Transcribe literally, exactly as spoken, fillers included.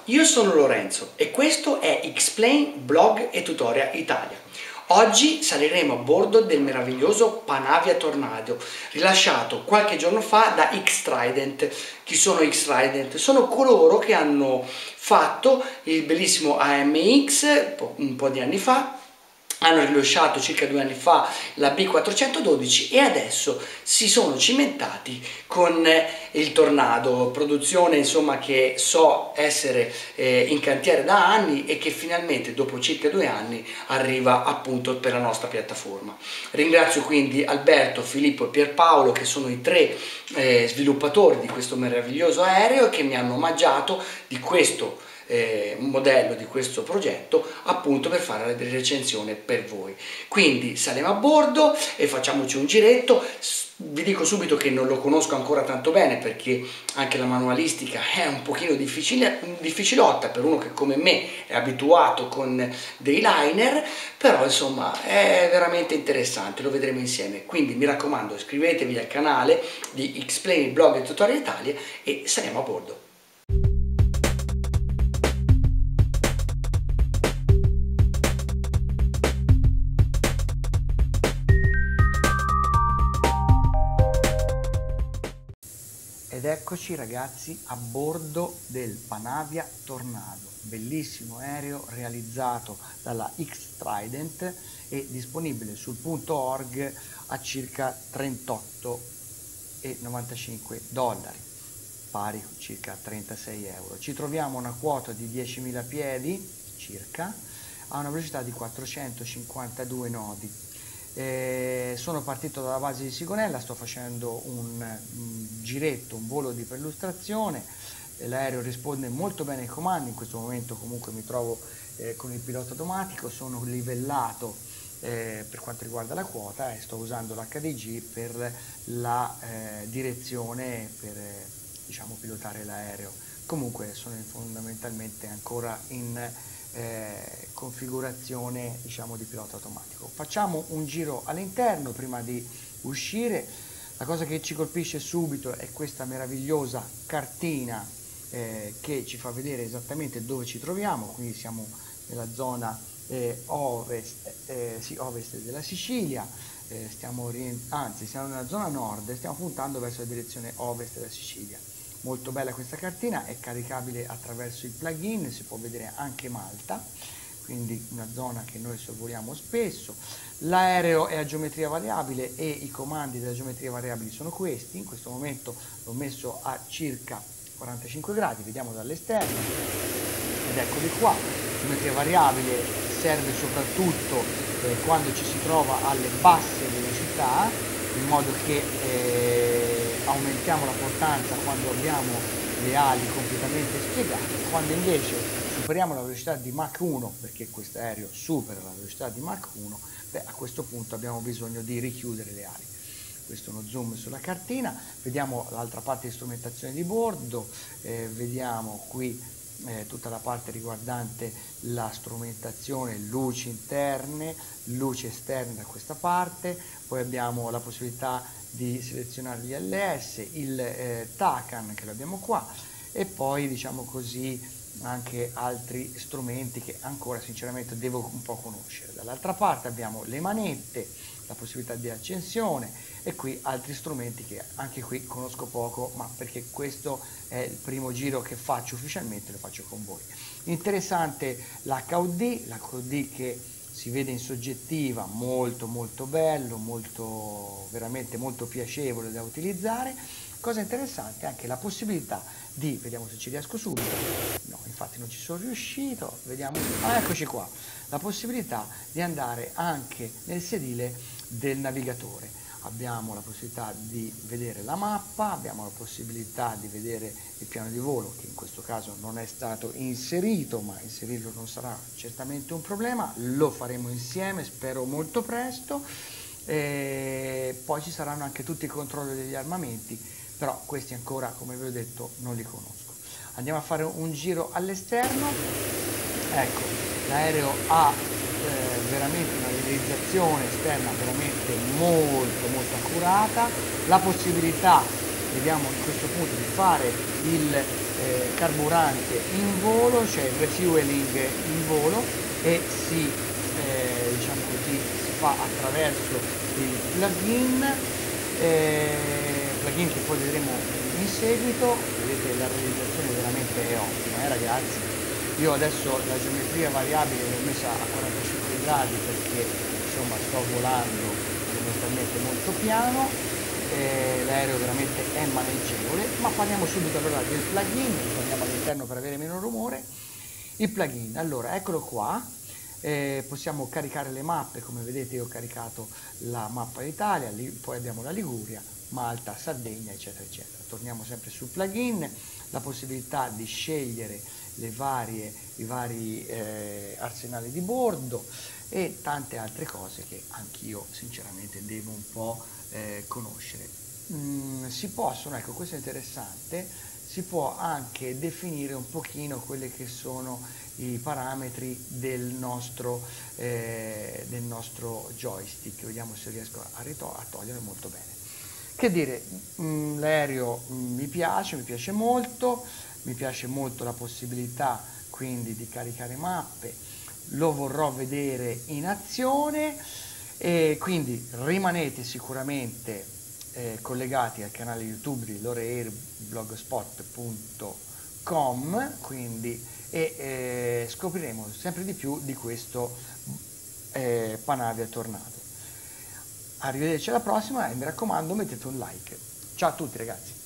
io sono Lorenzo e questo è Explain Blog e Tutorial Italia. Oggi saliremo a bordo del meraviglioso Panavia Tornado, rilasciato qualche giorno fa da X-Trident. Chi sono X-Trident? Sono coloro che hanno fatto il bellissimo A M X un po' di anni fa, hanno rilasciato circa due anni fa la B quattrocentododici e adesso si sono cimentati con il Tornado, produzione insomma che so essere eh, in cantiere da anni e che finalmente dopo circa due anni arriva appunto per la nostra piattaforma. Ringrazio quindi Alberto, Filippo e Pierpaolo, che sono i tre eh, sviluppatori di questo meraviglioso aereo e che mi hanno omaggiato di questo Eh, un modello di questo progetto appunto per fare la recensione per voi. Quindi saliamo a bordo e facciamoci un giretto. Vi dico subito che non lo conosco ancora tanto bene perché anche la manualistica è un pochino difficile, difficilotta per uno che come me è abituato con dei liner, però insomma è veramente interessante, lo vedremo insieme. Quindi mi raccomando, iscrivetevi al canale di Explain Blog e Tutorial Italia e saliamo a bordo. Ed eccoci ragazzi a bordo del Panavia Tornado, bellissimo aereo realizzato dalla X-Trident e disponibile sul punto org a circa trentotto e novantacinque dollari, pari a circa trentasei euro. Ci troviamo a una quota di diecimila piedi circa, a una velocità di quattrocentocinquantadue nodi. Eh, sono partito dalla base di Sigonella, sto facendo un, un giretto, un volo di perlustrazione. L'aereo risponde molto bene ai comandi, in questo momento comunque mi trovo eh, con il pilota automatico, sono livellato eh, per quanto riguarda la quota e sto usando l'H D G per la eh, direzione per eh, diciamo pilotare l'aereo. Comunque sono fondamentalmente ancora in Eh, configurazione diciamo di pilota automatico. Facciamo un giro all'interno prima di uscire. La cosa che ci colpisce subito è questa meravigliosa cartina eh, che ci fa vedere esattamente dove ci troviamo. Quindi siamo nella zona eh, ovest, eh, sì, ovest della Sicilia, eh, stiamo anzi siamo nella zona nord e stiamo puntando verso la direzione ovest della Sicilia. Molto bella questa cartina, è caricabile attraverso il plugin, si può vedere anche Malta, quindi una zona che noi sorvoliamo spesso. L'aereo è a geometria variabile e i comandi della geometria variabile sono questi. In questo momento l'ho messo a circa quarantacinque gradi, vediamo dall'esterno, ed eccoli qua. Geometria variabile serve soprattutto eh, quando ci si trova alle basse velocità, in modo che eh, aumentiamo la portanza quando abbiamo le ali completamente spiegate. Quando invece superiamo la velocità di Mach uno, perché questo aereo supera la velocità di Mach uno, beh, a questo punto abbiamo bisogno di richiudere le ali. Questo è uno zoom sulla cartina, vediamo l'altra parte di strumentazione di bordo, eh, vediamo qui Eh, tutta la parte riguardante la strumentazione, luci interne, luci esterne da questa parte, poi abbiamo la possibilità di selezionare gli L S, il eh, TACAN che lo abbiamo qua e poi diciamo così anche altri strumenti che ancora sinceramente devo un po' conoscere. Dall'altra parte abbiamo le manette, la possibilità di accensione e qui altri strumenti che anche qui conosco poco, ma perché questo è il primo giro che faccio ufficialmente, lo faccio con voi. Interessante l'H U D, l'H U D che si vede in soggettiva, molto molto bello, molto veramente molto piacevole da utilizzare. Cosa interessante anche la possibilità di, vediamo se ci riesco subito, no infatti non ci sono riuscito, vediamo, ah, eccoci qua, la possibilità di andare anche nel sedile del navigatore. Abbiamo la possibilità di vedere la mappa, abbiamo la possibilità di vedere il piano di volo che in questo caso non è stato inserito, ma inserirlo non sarà certamente un problema, lo faremo insieme, spero molto presto. E poi ci saranno anche tutti i controlli degli armamenti, però questi ancora, come vi ho detto, non li conosco. Andiamo a fare un giro all'esterno. Ecco, l'aereo ha eh, veramente una realizzazione esterna veramente molto molto accurata, la possibilità, vediamo in questo punto, di fare il eh, carburante in volo, cioè il refueling in volo, e si, eh, diciamo così, si fa attraverso il plugin, eh, plugin che poi vedremo in seguito. Vedete, la realizzazione veramente è ottima, eh, ragazzi. Io adesso la geometria variabile l'ho messa a quarantacinque gradi perché insomma sto volando fondamentalmente molto piano, eh, l'aereo veramente è maneggevole. Ma parliamo subito allora del plugin, torniamo all'interno per avere meno rumore. Il plugin, allora eccolo qua, eh, possiamo caricare le mappe. Come vedete io ho caricato la mappa d'Italia, lì poi abbiamo la Liguria, Malta, Sardegna, eccetera eccetera. Torniamo sempre sul plugin, la possibilità di scegliere le varie, i vari eh, arsenali di bordo e tante altre cose che anch'io sinceramente devo un po' eh, conoscere. Mm, si possono, ecco, questo è interessante, si può anche definire un pochino quelli che sono i parametri del nostro, eh, del nostro joystick. Vediamo se riesco a, a togliere molto bene. Che dire, mh, l'aereo mh, mi piace, mi piace molto, mi piace molto la possibilità quindi di caricare mappe, lo vorrò vedere in azione, e quindi rimanete sicuramente eh, collegati al canale YouTube di loreair blogspot punto com, quindi, e eh, scopriremo sempre di più di questo eh, Panavia Tornado. Arrivederci alla prossima e mi raccomando, mettete un like. Ciao a tutti ragazzi.